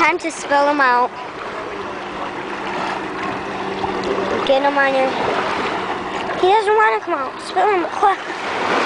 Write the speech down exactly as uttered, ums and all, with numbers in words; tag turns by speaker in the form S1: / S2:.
S1: Time to spill them out. Get them on your... He doesn't want to come out. Spill them.